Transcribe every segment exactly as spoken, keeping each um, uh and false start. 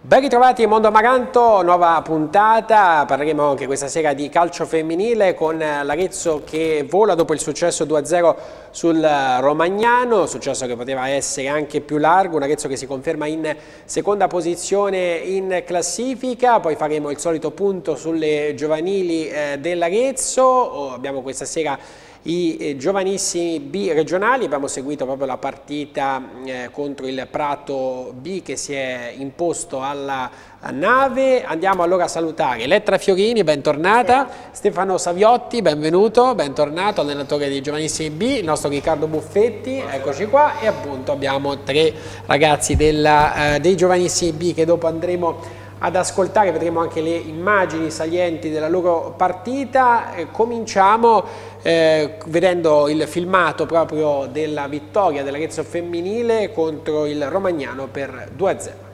Ben ritrovati Mondo Amaranto, nuova puntata, parleremo anche questa sera di calcio femminile con l'Arezzo che vola dopo il successo due a zero sul Romagnano, successo che poteva essere anche più largo, un Arezzo che si conferma in seconda posizione in classifica, poi faremo il solito punto sulle giovanili eh, dell'Arezzo, abbiamo questa sera i eh, giovanissimi B regionali, abbiamo seguito proprio la partita eh, contro il Prato B che si è imposto alla nave. Andiamo allora a salutare Elettra Fiorini, bentornata, Stefano Saviotti, benvenuto, bentornato, allenatore dei giovanissimi B, il nostro Riccardo Buffetti, eccoci qua, e appunto abbiamo tre ragazzi della, eh, dei giovanissimi B che dopo andremo ad ascoltare, vedremo anche le immagini salienti della loro partita. Eh, cominciamo eh, vedendo il filmato proprio della vittoria dell'Arezzo femminile contro il Romagnano per due a zero.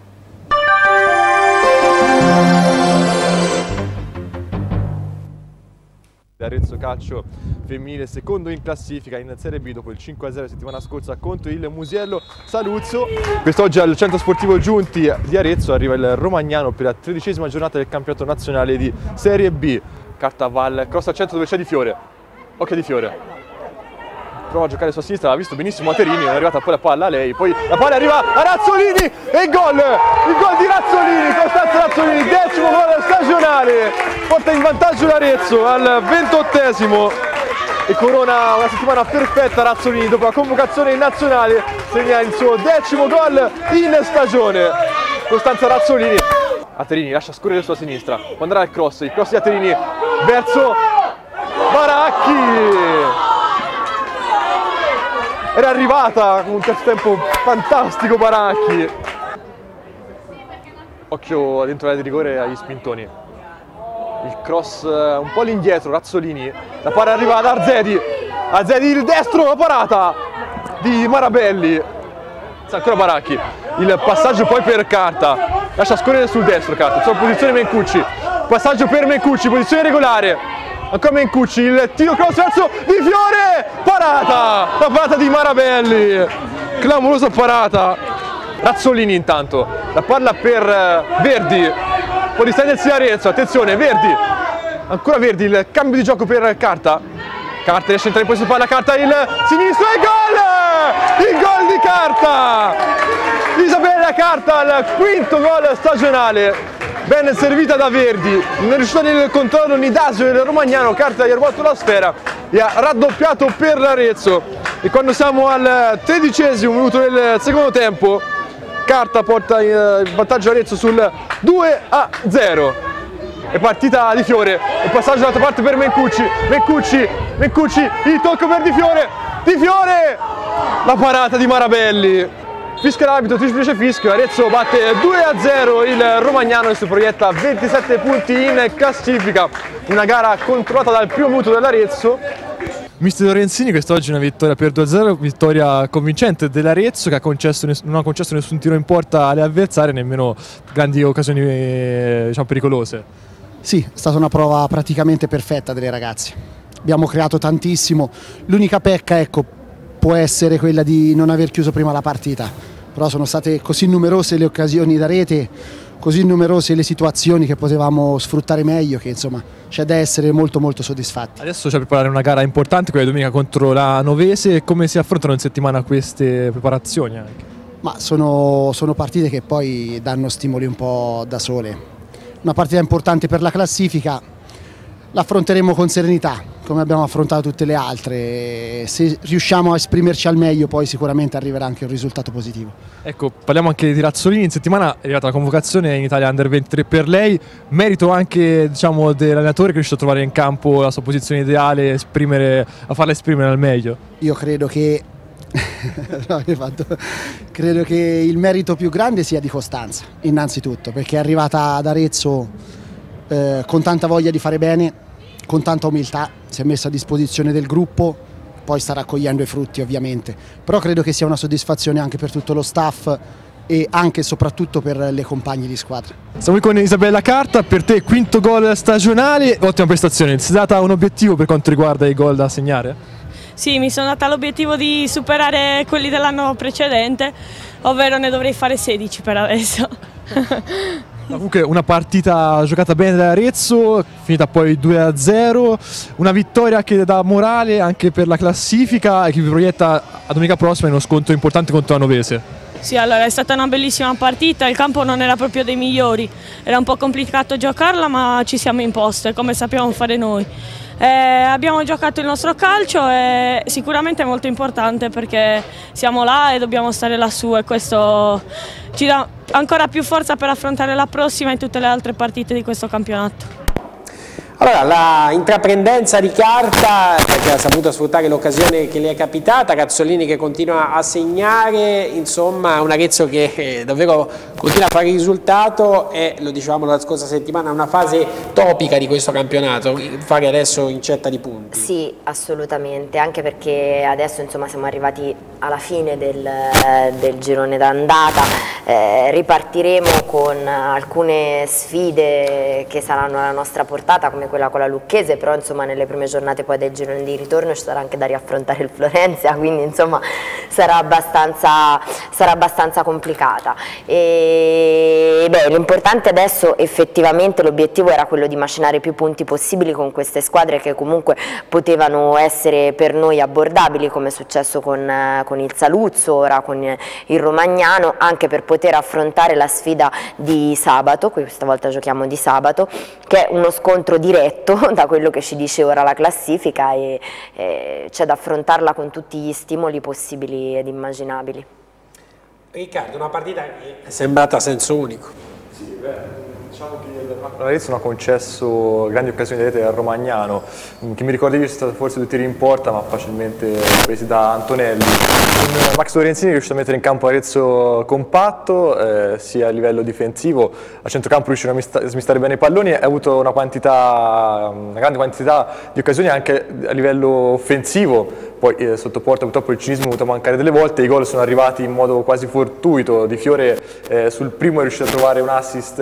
Arezzo Calcio femminile secondo in classifica in Serie B dopo il cinque a zero settimana scorsa contro il Musiello Saluzzo. Quest'oggi al centro sportivo Giunti di Arezzo arriva il Romagnano per la tredicesima giornata del campionato nazionale di Serie B. Carta Val, cross al centro dove c'è Di Fiore, occhio Di Fiore, prova a giocare sulla sinistra, l'ha visto benissimo Materini, è arrivata poi la palla a lei, poi la palla arriva a Razzolini e il gol, il gol di Razzolini, Costanza Razzolini, decimo gol stagionale, porta in vantaggio l'Arezzo al ventottesimo e corona una settimana perfetta. Razzolini dopo la convocazione in nazionale segna il suo decimo gol in stagione. Costanza Razzolini, Aterini lascia scorrere sulla sinistra, può andare al cross, il cross di Aterini verso Baracchi. Era arrivata con un terzo tempo fantastico Baracchi. Occhio dentro l'area di rigore agli spintoni. Il cross un po' all'indietro, Razzolini. La palla arriva ad Arzedi. Arzedi il destro, la parata di Marabelli. Ancora Baracchi. Il passaggio poi per Carta. Lascia scorrere sul destro Carta. Sua posizione Mencucci. Passaggio per Mencucci, posizione regolare. Ancora Mencucci, il tiro cross verso Di Fiore, parata, la parata di Marabelli, clamorosa parata. Razzolini intanto, la palla per Verdi, può distendersi Arezzo, attenzione Verdi, ancora Verdi, il cambio di gioco per Carta, Carta riesce a entrare in posizione, palla Carta, il sinistro e gol, il gol di Carta, Isabella Carta, il quinto gol stagionale. Ben servita da Verdi, non è riuscita nel controllo Nidasio del Romagnano, Carta gli ha rubato la sfera e ha raddoppiato per l'Arezzo. E quando siamo al tredicesimo minuto del secondo tempo, Carta porta in vantaggio Arezzo sul due a zero. È partita Di Fiore, il passaggio dall'altra parte per Mencucci, Mencucci, Mencucci, il tocco per Di Fiore, Di Fiore, la parata di Marabelli. Fischia l'arbitro, triplice fischio, Arezzo batte due a zero il Romagnano e si proietta ventisette punti in classifica. Una gara controllata dal primo minuto dell'Arezzo. Mister Lorenzini, quest'oggi una vittoria per due a zero, vittoria convincente dell'Arezzo che ha concesso non ha concesso nessun tiro in porta alle avversarie, nemmeno grandi occasioni diciamo, pericolose. Sì, è stata una prova praticamente perfetta delle ragazze. Abbiamo creato tantissimo, l'unica pecca ecco, può essere quella di non aver chiuso prima la partita, però sono state così numerose le occasioni da rete, così numerose le situazioni che potevamo sfruttare meglio che insomma c'è da essere molto molto soddisfatti. Adesso c'è a preparare una gara importante, quella di domenica contro la Novese. Come si affrontano in settimana queste preparazioni anche? Ma sono, sono partite che poi danno stimoli un po' da sole. Una partita importante per la classifica, l'affronteremo con serenità come abbiamo affrontato tutte le altre. Se riusciamo a esprimerci al meglio poi sicuramente arriverà anche un risultato positivo. Ecco, parliamo anche di Razzolini, in settimana è arrivata la convocazione in Italia Under ventitré per lei, merito anche diciamo, dell'allenatore che è riuscito a trovare in campo la sua posizione ideale, esprimere, a farla esprimere al meglio. Io credo che, no, fatto... credo che il merito più grande sia di Costanza, innanzitutto, perché è arrivata ad Arezzo eh, con tanta voglia di fare bene, con tanta umiltà, si è messa a disposizione del gruppo, poi sta raccogliendo i frutti ovviamente, però credo che sia una soddisfazione anche per tutto lo staff e anche e soprattutto per le compagne di squadra. Siamo qui con Isabella Carta, per te quinto gol stagionale, ottima prestazione, si è data un obiettivo per quanto riguarda i gol da segnare? Sì, mi sono data l'obiettivo di superare quelli dell'anno precedente, ovvero ne dovrei fare sedici per adesso. Comunque una partita giocata bene da Arezzo, finita poi due a zero, una vittoria che dà morale anche per la classifica e che vi proietta a domenica prossima in uno scontro importante contro la Novese. Sì, allora è stata una bellissima partita, il campo non era proprio dei migliori, era un po' complicato giocarla ma ci siamo imposte come sappiamo fare noi. Eh, abbiamo giocato il nostro calcio e sicuramente è molto importante perché siamo là e dobbiamo stare lassù e questo ci dà ancora più forza per affrontare la prossima e tutte le altre partite di questo campionato. Allora, la intraprendenza di carta, perché ha saputo sfruttare l'occasione che le è capitata, Razzolini che continua a segnare, insomma un Arezzo che eh, davvero continua a fare risultato e, lo dicevamo la scorsa settimana, una fase topica di questo campionato, fare adesso incetta di punti. Sì, assolutamente, anche perché adesso insomma siamo arrivati alla fine del, eh, del girone d'andata, eh, ripartiremo con alcune sfide che saranno alla nostra portata come quella con la Lucchese, però insomma nelle prime giornate poi del girone di ritorno ci sarà anche da riaffrontare il Florenza, quindi insomma sarà abbastanza, sarà abbastanza complicata. E beh, l'importante adesso effettivamente l'obiettivo era quello di macinare più punti possibili con queste squadre che comunque potevano essere per noi abbordabili, come è successo con, con il Saluzzo, ora con il Romagnano, anche per poter affrontare la sfida di sabato, questa volta giochiamo di sabato, che è uno scontro diretto da quello che ci dice ora la classifica e, e c'è da affrontarla con tutti gli stimoli possibili ed immaginabili. Riccardo, una partita che è sembrata a senso unico. Sì, beh, diciamo che l'Arezzo non ha concesso grandi occasioni di rete al Romagnano, che mi ricordo io c'è stato forse due tiri in porta ma facilmente presi da Antonelli. Con Max Lorenzini è riuscito a mettere in campo Arezzo compatto, eh, sia a livello difensivo, a centrocampo riuscito a smistare bene i palloni e ha avuto una quantità, una grande quantità di occasioni anche a livello offensivo. Poi eh, sotto porta purtroppo il cinismo è venuto a mancare delle volte, i gol sono arrivati in modo quasi fortuito. Di Fiore eh, sul primo è riuscito a trovare un assist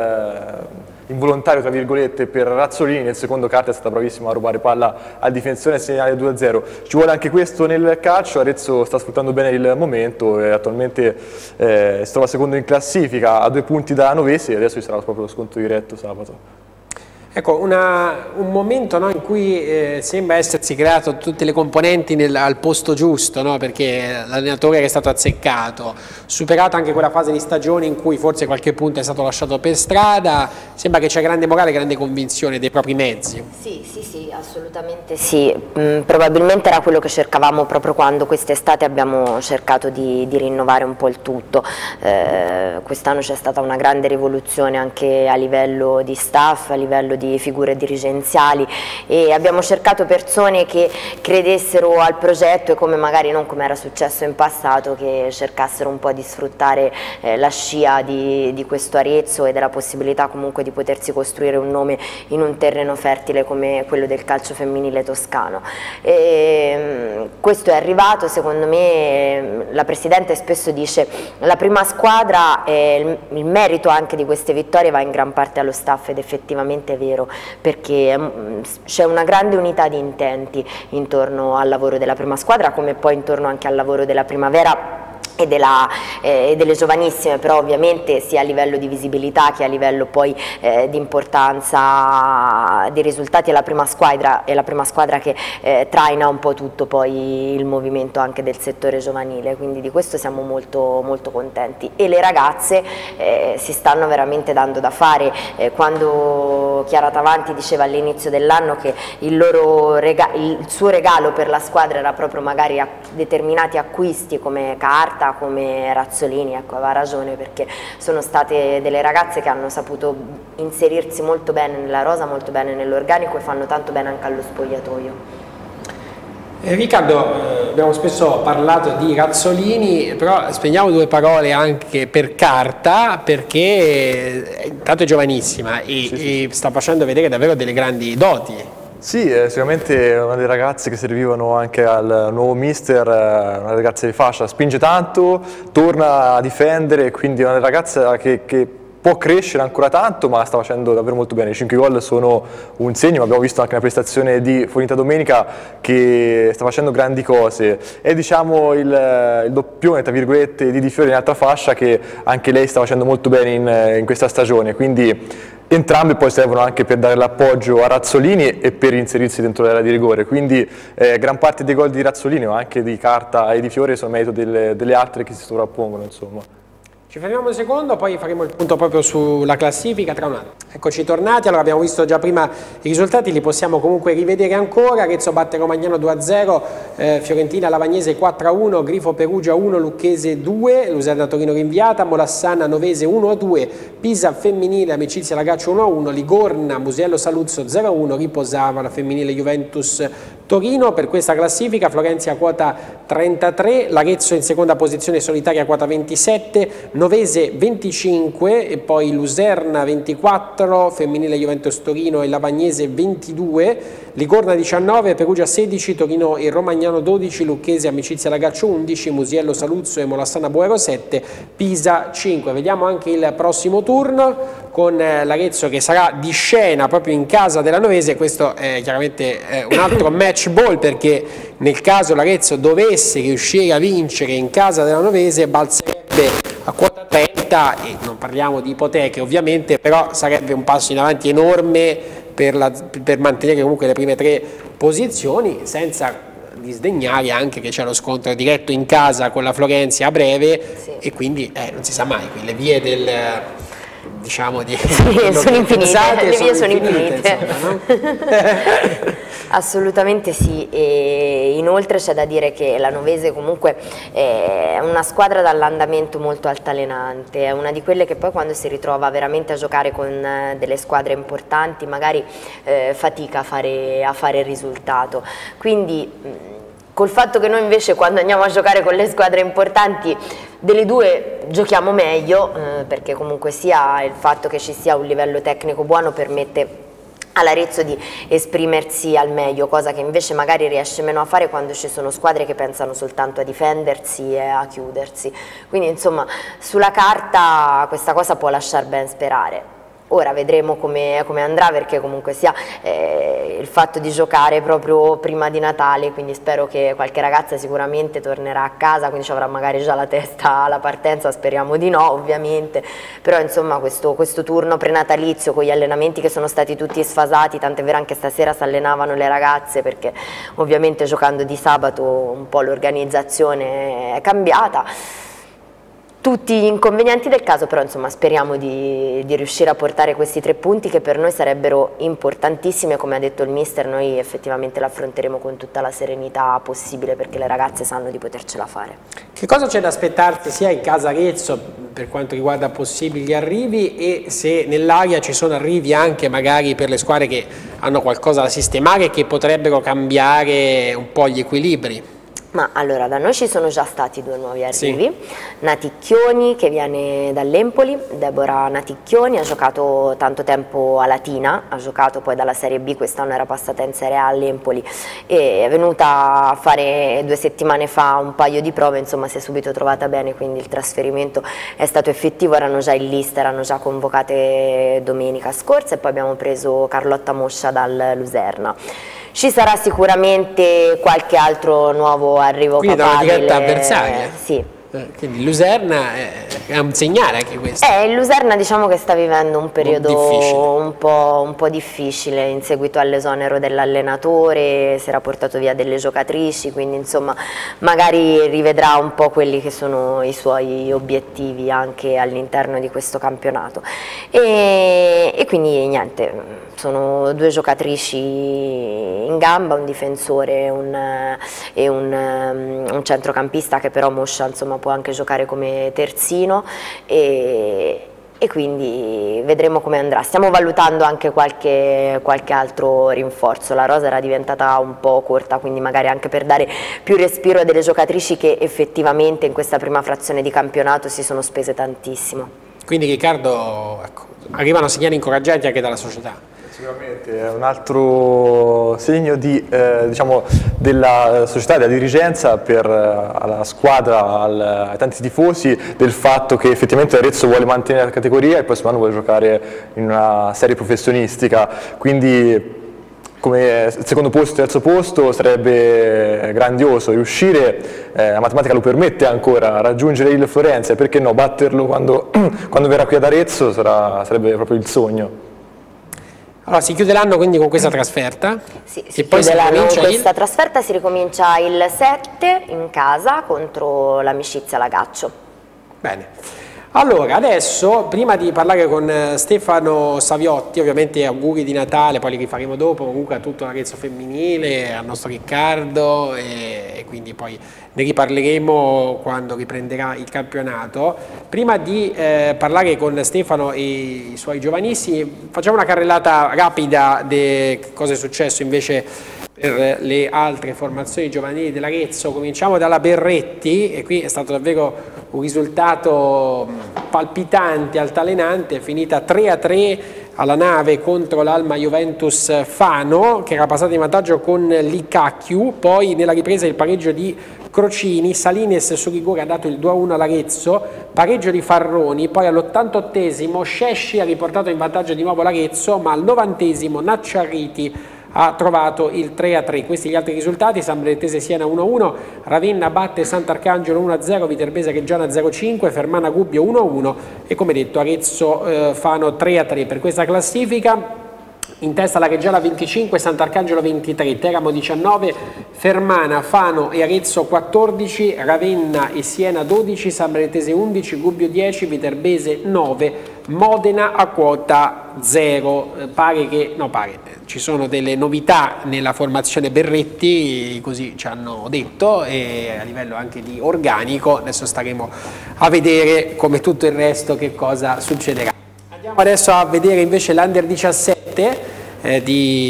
eh, involontario tra virgolette per Razzolini, nel secondo Carta è stata bravissima a rubare palla al difensore e segnare due a zero. Ci vuole anche questo nel calcio, Arezzo sta sfruttando bene il momento e attualmente eh, si trova secondo in classifica a due punti da Novese e adesso ci sarà proprio lo scontro diretto sabato. Ecco, una, un momento no, in cui eh, sembra essersi creato tutte le componenti nel, al posto giusto, no, perché l'allenatore che è stato azzeccato, superata anche quella fase di stagione in cui forse qualche punto è stato lasciato per strada, sembra che c'è grande morale, grande convinzione dei propri mezzi. Sì, sì, sì, assolutamente sì, mm, probabilmente era quello che cercavamo proprio quando quest'estate abbiamo cercato di, di rinnovare un po' il tutto. Eh, quest'anno c'è stata una grande rivoluzione anche a livello di staff, a livello di figure dirigenziali e abbiamo cercato persone che credessero al progetto e come magari non come era successo in passato, che cercassero un po' di sfruttare eh, la scia di, di questo Arezzo e della possibilità comunque di potersi costruire un nome in un terreno fertile come quello del calcio femminile toscano. E, questo è arrivato, secondo me la Presidente spesso dice la prima squadra, eh, il, il merito anche di queste vittorie va in gran parte allo staff ed effettivamente è vero, perché c'è una grande unità di intenti intorno al lavoro della prima squadra come poi intorno anche al lavoro della primavera e, della, eh, delle giovanissime, però ovviamente sia a livello di visibilità che a livello poi eh, di importanza dei risultati è la prima squadra, è la prima squadra che eh, traina un po' tutto poi il movimento anche del settore giovanile, quindi di questo siamo molto, molto contenti e le ragazze eh, si stanno veramente dando da fare. Eh, quando Chiara Tavanti diceva all'inizio dell'anno che il, loro rega il suo regalo per la squadra era proprio magari a determinati acquisti come carta, come Razzolini, ecco, aveva ragione, perché sono state delle ragazze che hanno saputo inserirsi molto bene nella rosa, molto bene nell'organico e fanno tanto bene anche allo spogliatoio. Eh, Riccardo, eh, abbiamo spesso parlato di Razzolini, però spendiamo due parole anche per Carta, perché eh, intanto è giovanissima e, sì, sì. e sta facendo vedere davvero delle grandi doti. Sì, è sicuramente una delle ragazze che servivano anche al nuovo mister, una ragazza di fascia, spinge tanto, torna a difendere, quindi è una ragazza che, che può crescere ancora tanto, ma sta facendo davvero molto bene. I cinque gol sono un segno, ma abbiamo visto anche una prestazione di Fornita domenica che sta facendo grandi cose. È diciamo il, il doppione tra virgolette di Di Fiore in altra fascia, che anche lei sta facendo molto bene in, in questa stagione, quindi entrambi poi servono anche per dare l'appoggio a Razzolini e per inserirsi dentro l'area di rigore, quindi eh, gran parte dei gol di Razzolini, ma anche di Carta e di Fiore, sono merito delle, delle altre che si sovrappongono, insomma. Ci fermiamo un secondo, poi faremo il punto proprio sulla classifica tra un attimo. Eccoci tornati, allora abbiamo visto già prima i risultati, li possiamo comunque rivedere ancora. Arezzo batte Romagnano due a zero, eh, Fiorentina Lavagnese quattro a uno, Grifo Perugia uno, Lucchese due, Luserna Torino rinviata, Molassana Novese uno a due, Pisa Femminile Amicizia Lagaccio uno a uno, Ligorna Musello Saluzzo zero a uno, riposava la femminile Juventus Torino. Per questa classifica Florenzia quota trentatré, l'Arezzo in seconda posizione solitaria quota ventisette, Novese venticinque e poi Luserna ventiquattro, femminile Juventus Torino e Lavagnese ventidue, Ligorna diciannove, Perugia sedici, Torino e Romagnano dodici, Lucchese Amicizia Lagaccio undici, Musiello Saluzzo e Molassana Boero sette, Pisa cinque. Vediamo anche il prossimo turno con l'Arezzo che sarà di scena proprio in casa della Novese. Questo è chiaramente eh, un altro match ball, perché nel caso l'Arezzo dovesse riuscire a vincere in casa della Novese balzerebbe a quota trenta, e non parliamo di ipoteche ovviamente, però sarebbe un passo in avanti enorme per, la, per mantenere comunque le prime tre posizioni, senza disdegnare anche che c'è lo scontro diretto in casa con la Florenzia a breve, sì. E quindi eh, non si sa mai, qui le vie del... diciamo di... Sì, sono infinite, le vie sono infinite. Insomma, no? Assolutamente sì, e inoltre c'è da dire che la Novese comunque è una squadra dall'andamento molto altalenante, è una di quelle che poi quando si ritrova veramente a giocare con delle squadre importanti magari eh, fatica a fare, a fare il risultato, quindi col fatto che noi invece quando andiamo a giocare con le squadre importanti delle due giochiamo meglio, eh, perché comunque sia il fatto che ci sia un livello tecnico buono permette all'Arezzo di esprimersi al meglio, cosa che invece magari riesce meno a fare quando ci sono squadre che pensano soltanto a difendersi e a chiudersi. Quindi insomma sulla carta questa cosa può lasciar ben sperare. Ora vedremo come, come andrà, perché comunque sia eh, il fatto di giocare proprio prima di Natale, quindi spero che qualche ragazza sicuramente tornerà a casa, quindi ci avrà magari già la testa alla partenza, speriamo di no ovviamente, però insomma questo, questo turno prenatalizio con gli allenamenti che sono stati tutti sfasati, tant'è vero anche stasera si allenavano le ragazze perché ovviamente giocando di sabato un po' l'organizzazione è cambiata. Tutti gli inconvenienti del caso, però insomma speriamo di, di riuscire a portare questi tre punti che per noi sarebbero importantissimi, e come ha detto il mister noi effettivamente l'affronteremo con tutta la serenità possibile, perché le ragazze sanno di potercela fare. Che cosa c'è da aspettarsi sia in casa Arezzo per quanto riguarda possibili arrivi, e se nell'area ci sono arrivi anche magari per le squadre che hanno qualcosa da sistemare e che potrebbero cambiare un po' gli equilibri? Ma allora, da noi ci sono già stati due nuovi arrivi, sì. Naticchioni che viene dall'Empoli, Deborah Naticchioni, ha giocato tanto tempo a Latina, ha giocato poi dalla Serie B, quest'anno era passata in Serie A all'Empoli e è venuta a fare due settimane fa un paio di prove, insomma si è subito trovata bene, quindi il trasferimento è stato effettivo, erano già in lista, erano già convocate domenica scorsa, e poi abbiamo preso Carlotta Moscia dal Luserna. Ci sarà sicuramente qualche altro nuovo arrivo quindi papabile. Quindi da una diretta avversaria? Sì. Quindi Luserna è un segnale anche questo. Eh, il Luserna diciamo che sta vivendo un periodo un, un, po', un po' difficile in seguito all'esonero dell'allenatore, si era portato via delle giocatrici, quindi insomma magari rivedrà un po' quelli che sono i suoi obiettivi anche all'interno di questo campionato. E, e quindi niente, sono due giocatrici in gamba, un difensore un, e un, un centrocampista che però Moscia insomma può anche giocare come terzino, e, e quindi vedremo come andrà. Stiamo valutando anche qualche, qualche altro rinforzo, la rosa era diventata un po' corta, quindi magari anche per dare più respiro a delle giocatrici che effettivamente in questa prima frazione di campionato si sono spese tantissimo. Quindi Riccardo, ecco, arrivano segnali incoraggianti anche dalla società. Sicuramente è un altro segno di, eh, diciamo, della società, della dirigenza per eh, la squadra, al, ai tanti tifosi, del fatto che effettivamente Arezzo vuole mantenere la categoria e il prossimo anno vuole giocare in una serie professionistica, quindi come secondo posto, terzo posto sarebbe grandioso riuscire, eh, la matematica lo permette ancora, a raggiungere il Florenza e perché no, batterlo quando, quando verrà qui ad Arezzo sarà, sarebbe proprio il sogno. Allora si chiude l'anno quindi con questa trasferta? Sì, e si poi chiude si l'anno con il... questa trasferta, si ricomincia il sette in casa contro l'Amicizia Lagaccio. Bene. Allora, adesso, prima di parlare con Stefano Saviotti, ovviamente auguri di Natale, poi li rifaremo dopo, comunque a tutto l'Arezzo femminile, al nostro Riccardo e, e quindi poi ne riparleremo quando riprenderà il campionato. Prima di eh, parlare con Stefano e i suoi giovanissimi, facciamo una carrellata rapida di cosa è successo invece per le altre formazioni giovanili dell'Arezzo. Cominciamo dalla Berretti e qui è stato davvero un risultato palpitante, altalenante, finita tre a tre alla Nave contro l'Alma Juventus Fano, che era passata in vantaggio con l'Icacchiu, poi nella ripresa il pareggio di Crocini, Salines su rigore ha dato il due a uno all'Arezzo, pareggio di Farroni, poi all'ottantottesimo Scesci ha riportato in vantaggio di nuovo l'Arezzo, ma al novantesimo Nacciarriti ha trovato il tre a tre. Questi gli altri risultati: San Benedettese Siena uno a uno, Ravenna batte Sant'Arcangelo uno a zero, Viterbese Reggiana zero a cinque, Fermana Gubbio uno a uno e come detto Arezzo eh, Fano tre a tre. Per questa classifica in testa la Reggiana venticinque, Sant'Arcangelo ventitré, Teramo diciannove, Fermana, Fano e Arezzo quattordici, Ravenna e Siena dodici, San Benedettese undici, Gubbio dieci, Viterbese nove, Modena a quota zero. Eh, pare che, no pare, ci sono delle novità nella formazione Berretti, così ci hanno detto, e a livello anche di organico, adesso staremo a vedere come tutto il resto che cosa succederà. Andiamo adesso a vedere invece l'Under diciassette eh,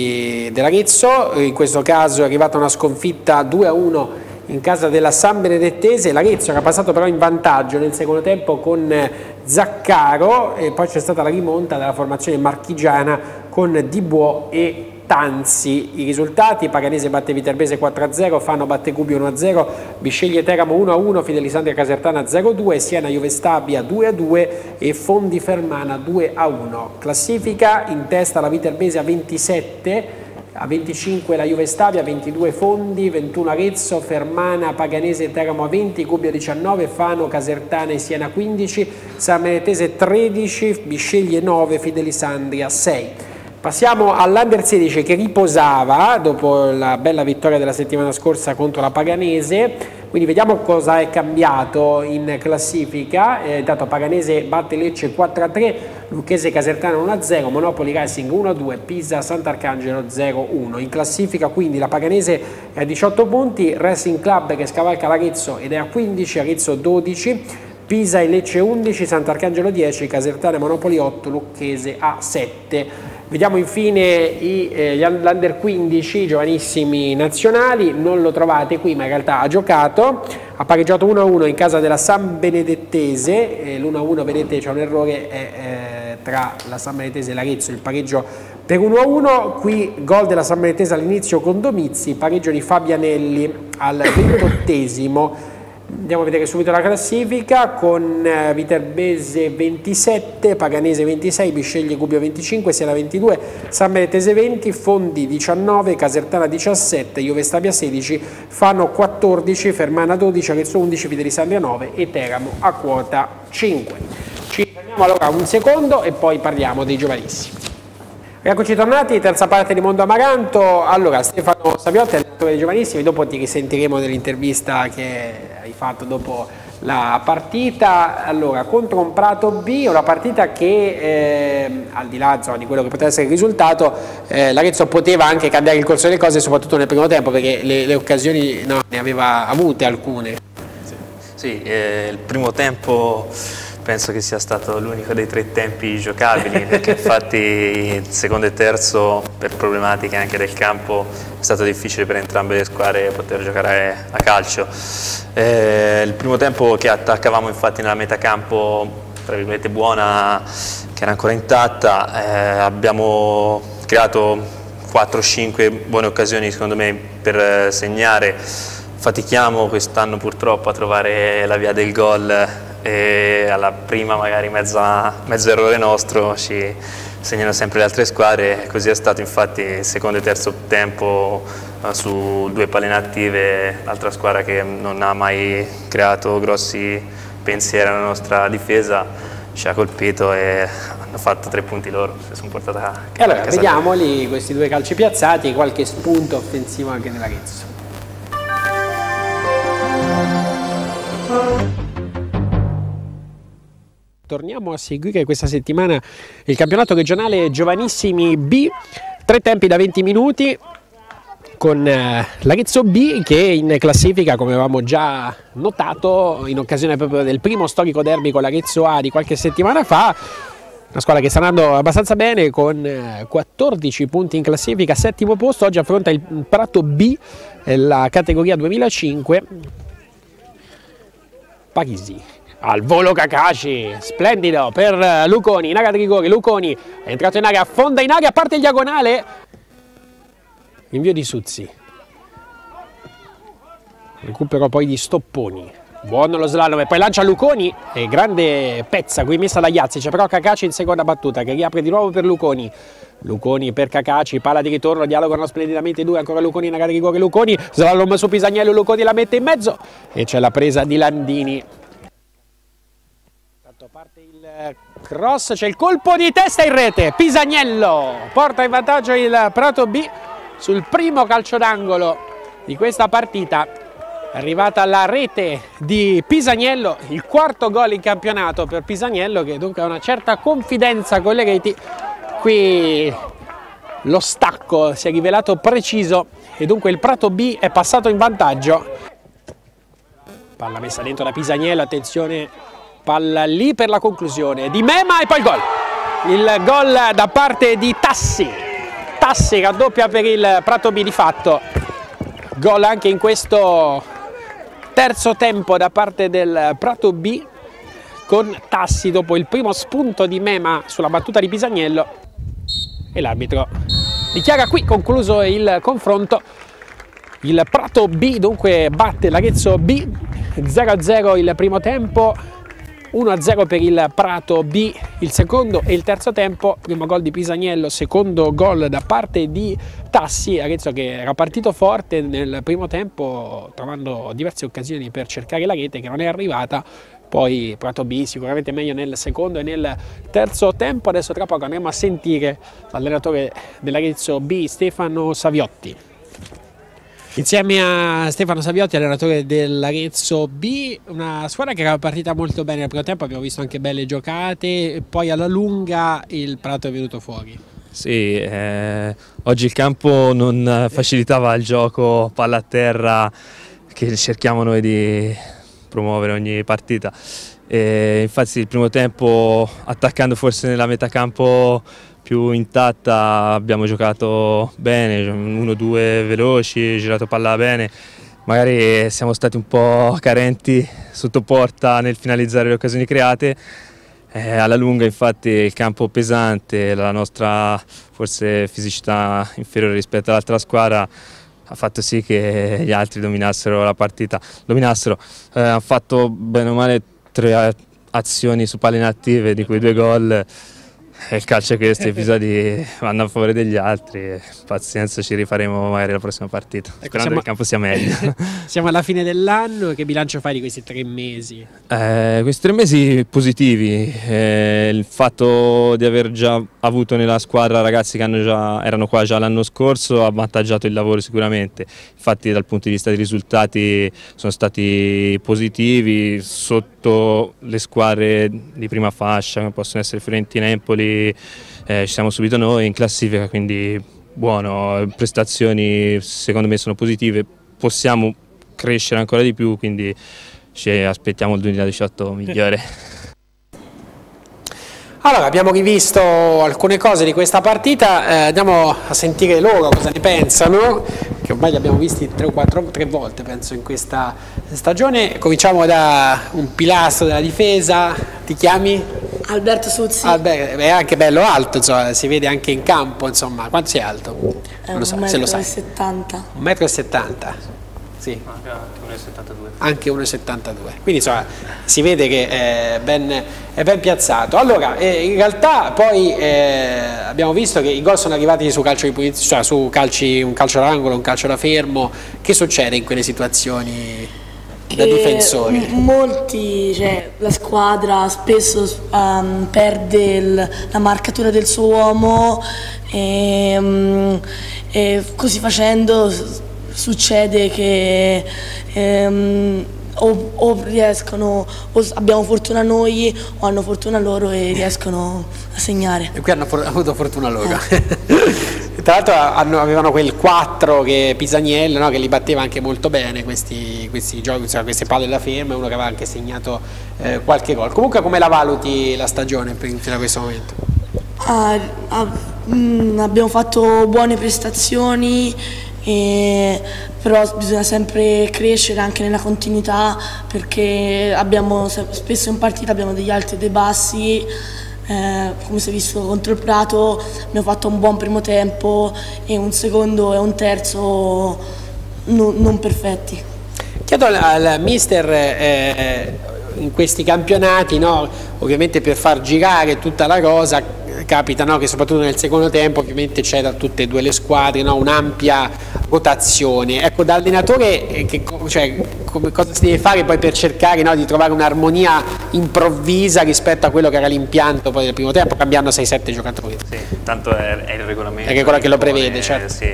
dell'Arezzo, in questo caso è arrivata una sconfitta due a uno in casa della San Benedettese. L'Arezzo era passato però in vantaggio nel secondo tempo con Zaccaro e poi c'è stata la rimonta della formazione marchigiana con Di Buò e Tanzi. I risultati: Paganese batte Viterbese quattro a zero, Fano batte Gubbio uno a zero, Bisceglie Teramo uno a uno, Fidelisandria Casertana zero a due, Siena Juve Stabia due a due e Fondi Fermana due a uno. Classifica: in testa la Viterbese a ventisette, a venticinque la Juve Stabia, ventidue Fondi, ventuno Arezzo, Fermana, Paganese e Teramo a venti, Gubbio diciannove, Fano, Casertana e Siena quindici, San Benedettese tredici, Bisceglie nove, Fidelisandria sei. Passiamo all'Under sedici che riposava dopo la bella vittoria della settimana scorsa contro la Paganese, quindi vediamo cosa è cambiato in classifica. Eh, intanto Paganese batte Lecce quattro a tre, Lucchese Casertana uno a zero, Monopoli Racing uno a due, Pisa Sant'Arcangelo zero a uno. In classifica quindi la Paganese è a diciotto punti, Racing Club che scavalca l'Arezzo ed è a quindici, Arezzo dodici, Pisa e Lecce undici, Sant'Arcangelo dieci, Casertana e Monopoli otto, Lucchese a sette. Vediamo infine eh, l'Under quindici, giovanissimi nazionali. Non lo trovate qui ma in realtà ha giocato, ha pareggiato uno a uno in casa della San Benedettese, eh, l'uno a uno vedete c'è un errore eh, eh, tra la San Benedettese e l'Arezzo, il pareggio per uno a uno. Qui gol della San Benedettese all'inizio con Domizzi, pareggio di Fabianelli al ventottesimo. Andiamo a vedere subito la classifica con eh, Viterbese ventisette, Paganese ventisei, Bisceglie Gubbio venticinque, Siena ventidue, San Benedettese venti, Fondi diciannove, Casertana diciassette, Juve Stabia sedici, Fano quattordici, Fermana dodici, Arezzo undici, Fidelisandria nove e Teramo a quota cinque. Ci fermiamo allora un secondo e poi parliamo dei giovanissimi. Eccoci tornati, terza parte di Mondo Amaranto. Allora, Stefano Saviotti, allenatore dei giovanissimi, dopo ti risentiremo nell'intervista che hai fatto dopo la partita. Allora, contro un Prato B, una partita che eh, al di là insomma, di quello che poteva essere il risultato, eh, l'Arezzo poteva anche cambiare il corso delle cose, soprattutto nel primo tempo, perché le, le occasioni no, ne aveva avute alcune. Sì, sì eh, il primo tempo penso che sia stato l'unico dei tre tempi giocabili, perché infatti il secondo e terzo, per problematiche anche del campo, è stato difficile per entrambe le squadre poter giocare a calcio. Eh, il primo tempo che attaccavamo infatti nella metà campo, tra virgolette buona, che era ancora intatta, eh, abbiamo creato quattro cinque buone occasioni secondo me per segnare, fatichiamo quest'anno purtroppo a trovare la via del gol e alla prima magari mezza, mezzo errore nostro ci segnano sempre le altre squadre, così è stato infatti il secondo e terzo tempo su due palle inattive, l'altra squadra che non ha mai creato grossi pensieri alla nostra difesa ci ha colpito e hanno fatto tre punti loro, si sono portata a e allora vediamoli questi due calci piazzati, qualche spunto offensivo anche nell'Arezzo. Torniamo a seguire questa settimana il campionato regionale Giovanissimi B, tre tempi da venti minuti con eh, l'Arezzo B che in classifica, come avevamo già notato in occasione proprio del primo storico derby con l'Arezzo A di qualche settimana fa, una squadra che sta andando abbastanza bene con eh, quattordici punti in classifica, settimo posto, oggi affronta il Prato B, eh, la categoria duemilacinque. Parisi. Al volo Cacaci, splendido per Luconi, in area di rigore, Luconi è entrato in area, affonda in area, parte il diagonale, invio di Suzzi, recupero poi di Stopponi, buono lo slalom e poi lancia Luconi, e grande pezza qui messa da Iazzi, c'è però Cacaci in seconda battuta che riapre di nuovo per Luconi, Luconi per Cacaci, palla di ritorno, dialogano splendidamente i due, ancora Luconi in area di rigore, Luconi, slalom su Pisagnello, Luconi la mette in mezzo e c'è la presa di Landini. Parte il cross, c'è il colpo di testa in rete, Pisagnello porta in vantaggio il Prato B sul primo calcio d'angolo di questa partita, è arrivata la rete di Pisagnello, il quarto gol in campionato per Pisagnello che dunque ha una certa confidenza con le reti, qui lo stacco si è rivelato preciso e dunque il Prato B è passato in vantaggio, palla messa dentro da Pisagnello, attenzione, palla lì per la conclusione di Mema e poi il gol, il gol da parte di Tassi, Tassi raddoppia per il Prato B di fatto, gol anche in questo terzo tempo da parte del Prato B con Tassi dopo il primo spunto di Mema sulla battuta di Pisagnello e l'arbitro dichiara qui concluso il confronto, il Prato B dunque batte l'Arezzo B, zero a zero il primo tempo, uno a zero per il Prato B il secondo e il terzo tempo, primo gol di Pisagnello, secondo gol da parte di Tassi, Arezzo che era partito forte nel primo tempo trovando diverse occasioni per cercare la rete che non è arrivata, poi Prato B sicuramente meglio nel secondo e nel terzo tempo. Adesso tra poco andremo a sentire l'allenatore dell'Arezzo B, Stefano Saviotti. Insieme a Stefano Saviotti, allenatore dell'Arezzo B, una squadra che era partita molto bene nel primo tempo, abbiamo visto anche belle giocate, e poi alla lunga il Prato è venuto fuori. Sì, eh, oggi il campo non facilitava il gioco palla a terra che cerchiamo noi di promuovere ogni partita. E infatti il primo tempo, attaccando forse nella metà campo più intatta, abbiamo giocato bene, uno due veloci, girato palla bene, magari siamo stati un po' carenti sotto porta nel finalizzare le occasioni create, eh, alla lunga infatti il campo pesante, la nostra forse fisicità inferiore rispetto all'altra squadra ha fatto sì che gli altri dominassero la partita, dominassero, eh, hanno fatto bene o male tre azioni su palle inattive, di cui due gol. Il calcio è che questi episodi vanno a favore degli altri, pazienza, ci rifaremo magari la prossima partita, ecco, sperando siamo, che il campo sia meglio. Siamo alla fine dell'anno, che bilancio fai di questi tre mesi? Eh, questi tre mesi positivi, eh, il fatto di aver già avuto nella squadra ragazzi che hanno già, erano qua già l'anno scorso ha avvantaggiato il lavoro sicuramente, infatti dal punto di vista dei risultati sono stati positivi, sotto le squadre di prima fascia come possono essere Fiorentina e Empoli. Eh, ci siamo subito noi in classifica, quindi buono, prestazioni secondo me sono positive, possiamo crescere ancora di più, quindi ci aspettiamo il duemiladiciotto migliore. Allora, abbiamo rivisto alcune cose di questa partita, eh, andiamo a sentire loro cosa ne pensano, che ormai li abbiamo visti tre o quattro tre volte penso in questa stagione. Cominciamo da un pilastro della difesa, ti chiami? Alberto Suzzi. Alberto, è anche bello alto, insomma, si vede anche in campo, insomma. Quanto sei alto? È Non lo so, un se lo metro e sai. settanta. un metro e settanta. Sì. Anche uno e settantadue. Anche uno e settantadue. Quindi insomma si vede che è ben, è ben piazzato. Allora, eh, in realtà poi eh, abbiamo visto che i gol sono arrivati su calcio di punizione, cioè su calci, un calcio d'angolo, un calcio da fermo. Che succede in quelle situazioni da Che difensori? m- Molti, cioè la squadra spesso um, perde il- la marcatura del suo uomo e, um, e così facendo s- succede che ehm, o, o riescono, o s- abbiamo fortuna noi o hanno fortuna loro e riescono a segnare. E qui hanno for- avuto fortuna loro. Tra l'altro hanno- avevano quel quattro che Pisaniello, no, che li batteva anche molto bene questi, questi giochi, cioè queste palle da fermo, e uno che aveva anche segnato eh, qualche gol. Comunque come la valuti la stagione fino a questo momento? Ah, ah, mm, abbiamo fatto buone prestazioni, e- però bisogna sempre crescere anche nella continuità perché abbiamo se- spesso in partita abbiamo degli alti e dei bassi, eh, come si è visto contro il Prato abbiamo fatto un buon primo tempo e un secondo e un terzo no- non perfetti. Chiedo al, al mister eh, in questi campionati, no, ovviamente per far girare tutta la cosa capita, no, che soprattutto nel secondo tempo ovviamente c'è da tutte e due le squadre, no, un'ampia rotazione. Ecco, da allenatore eh, che, cioè, come, cosa si deve fare poi per cercare, no, di trovare un'armonia improvvisa rispetto a quello che era l'impianto poi del primo tempo, cambiando sei sette giocatori? Sì, tanto è, è il regolamento. È che quello che lo impone, prevede, certo. Sì,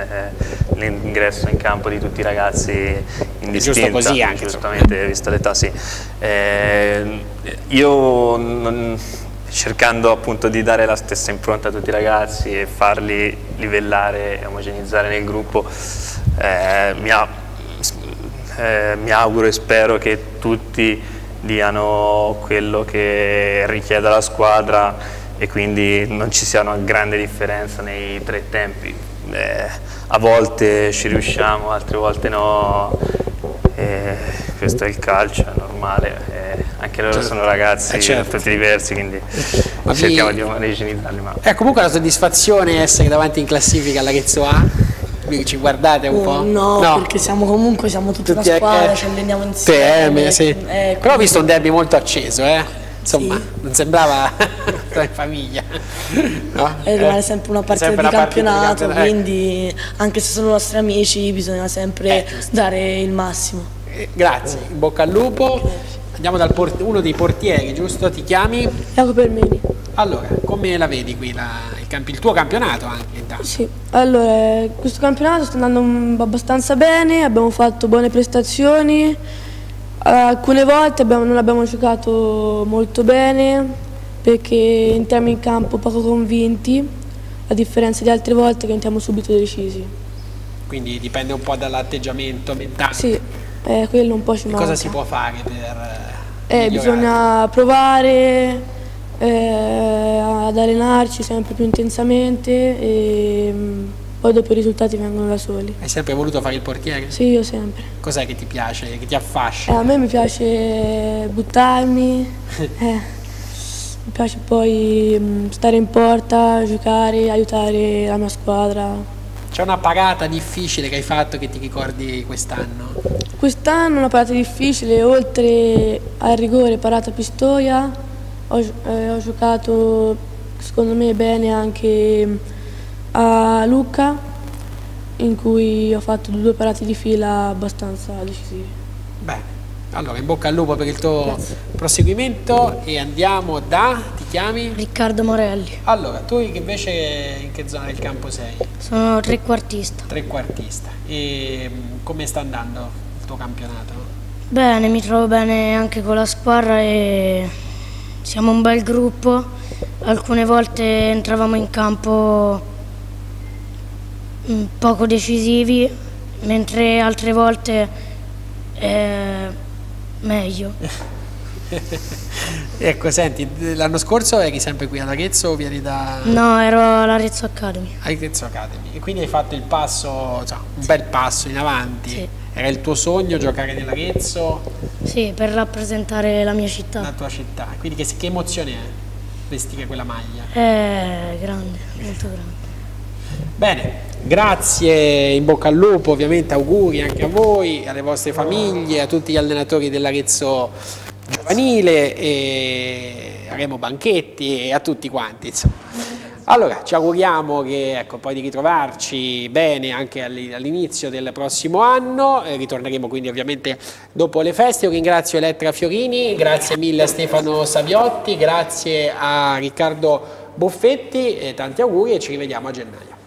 l'ingresso in campo di tutti i ragazzi indistinta, giusto così anche, giustamente vista l'età, sì. Eh, io non, cercando appunto di dare la stessa impronta a tutti i ragazzi e farli livellare e omogenizzare nel gruppo, eh, mi, ha, eh, mi auguro e spero che tutti diano quello che richiede la squadra e quindi non ci sia una grande differenza nei tre tempi. Eh, a volte ci riusciamo, altre volte no, eh, questo è il calcio, è normale, eh, anche loro certo. sono ragazzi eh, certo. tutti diversi, quindi ma cerchiamo vi... di omogenizzarli. Ma... È comunque la soddisfazione essere davanti in classifica all'Arezzo A? Quindi ci guardate un po'? No, no, perché siamo comunque siamo tutta tutti una squadra, eh, ci alleniamo insieme. T M, sì. eh, Però ho visto un derby molto acceso, eh? Insomma, sì. non sembrava in famiglia. No? E rimane eh, sempre una partita, sempre di, una partita campionato, di campionato, quindi anche se sono nostri amici bisogna sempre Eh, dare il massimo. Eh, grazie, in bocca al lupo. Andiamo dal uno dei portieri, giusto? Ti chiami? Jacopo Ermeni. Allora, come la vedi qui la, il, camp il tuo campionato anche intanto? Sì, allora questo campionato sta andando abbastanza bene, abbiamo fatto buone prestazioni, alcune volte abbiamo, non abbiamo giocato molto bene perché entriamo in campo poco convinti, a differenza di altre volte che entriamo subito decisi. Quindi dipende un po' dall'atteggiamento mentale. Sì, eh, quello un po' ci manca. Cosa si può fare per eh, bisogna provare eh, ad allenarci sempre più intensamente e mh, poi dopo i risultati vengono da soli. Hai sempre voluto fare il portiere? Sì, io sempre. Cos'è che ti piace, che ti Eh, affascina? a me mi piace buttarmi, eh, mi piace poi mh, stare in porta, giocare, aiutare la mia squadra. C'è una parata difficile che hai fatto che ti ricordi quest'anno? Quest'anno una parata difficile, oltre al rigore parata Pistoia, ho, eh, ho giocato secondo me bene anche a Lucca, in cui ho fatto due parate di fila abbastanza decisive. Bene, allora in bocca al lupo per il tuo Grazie. proseguimento e andiamo da, ti chiami? Riccardo Morelli. Allora, tu che invece in che zona del campo sei? Sono trequartista. Trequartista. E mh, come sta andando il tuo campionato? Bene, mi trovo bene anche con la squadra e siamo un bel gruppo. Alcune volte entravamo in campo mh, poco decisivi, mentre altre volte eh, meglio. Ecco, senti, l'anno scorso eri sempre qui ad Arezzo o vieni da... No, ero all'Arezzo Academy. Arezzo Academy. E quindi hai fatto il passo, cioè, un bel passo in avanti. Sì. Era il tuo sogno giocare nell'Arezzo? Sì, per rappresentare la mia città. La tua città. Quindi che, che emozione è vestire quella maglia? È grande, molto grande. Bene, grazie, in bocca al lupo, ovviamente auguri anche a voi, alle vostre famiglie, a tutti gli allenatori dell'Arezzo giovanile, e avremo banchetti e a tutti quanti, insomma. Allora, ci auguriamo che, ecco, poi di ritrovarci bene anche all'inizio del prossimo anno, eh, ritorneremo quindi ovviamente dopo le feste. Io ringrazio Elettra Fiorini, grazie mille a Stefano Saviotti, grazie a Riccardo Buffetti, e tanti auguri e ci rivediamo a gennaio.